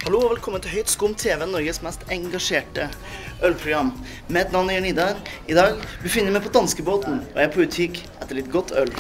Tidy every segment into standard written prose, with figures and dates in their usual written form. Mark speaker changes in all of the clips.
Speaker 1: Hallo og velkommen til Høyt Skum TV, Norges mest engasjerte ølprogram. Mitt navn er Nidar. I dag befinner jeg meg på danskebåten, og jeg er på utkikk etter litt godt øl.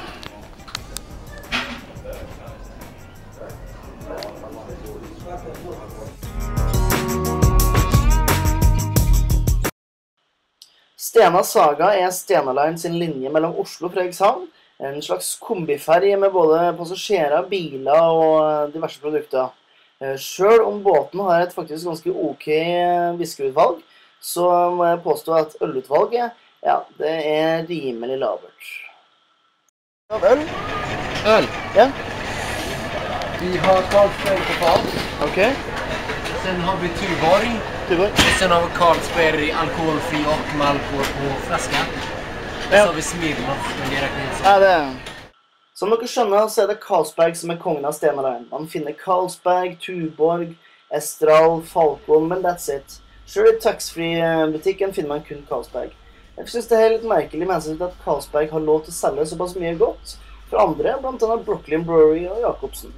Speaker 1: Stena Saga er Stena Line sin linje mellom Oslo og Fredrikshavn, en slags kombiferie med både passasjerer, biler og diverse produkter. Selv om båten har et faktisk ganske ok whiskyutvalg, så må jeg påstå at ølutvalget, ja, det er rimelig labert. Øl?
Speaker 2: Öl?
Speaker 1: Ja.
Speaker 2: Vi har Carlsberg på fat.
Speaker 1: Okej.
Speaker 2: Sen har vi Tuborg. Sen har vi Carlsberg alkoholfri och med alkohol på flaska. Så har vi Smirnoff, men det räknar inte så.
Speaker 1: Ja, det. Som dere skjønner, så er det Carlsberg som er kongen av Stena Line. Man finner Carlsberg, Tuborg, Estral, Falcon, men that's it. Selv i taxfree-butikken finner man kun Carlsberg. Jeg synes det er litt merkelig med hensyn til at Carlsberg har lov til å selge såpass mye godt for andre, blant annet Brooklyn Brewery og Jacobsen.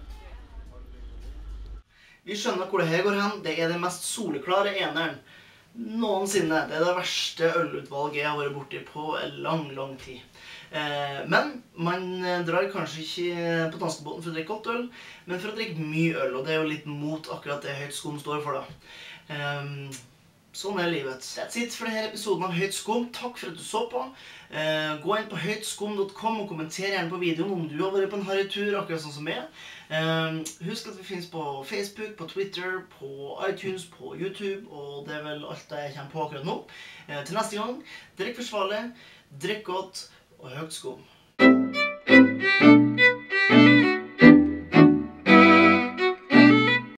Speaker 1: Vi skjønner hvor det her går hen. Det er den mest soleklare eneren noensinne. Det er det verste ølutvalget jeg har vært borti på lang tid. Men man drar kanskje ikke på danskebåten for å drikke godt øl, men for å drikke mye øl, og det er jo litt mot akkurat det Høyt Skum står for da. Sånn er livet. That's it for denne episoden av Høyt Skum. Takk for at du så på. Gå inn på høytskum.com og kommenter gjerne på videoen om du har vært på en harrytur, akkurat sånn som jeg. Husk at vi finnes på Facebook, på Twitter, på iTunes, på YouTube, og det er vel alt det jeg kommer på akkurat nå. Til neste gang, drikk forsvarlig, drikk godt, og Høyt Skum.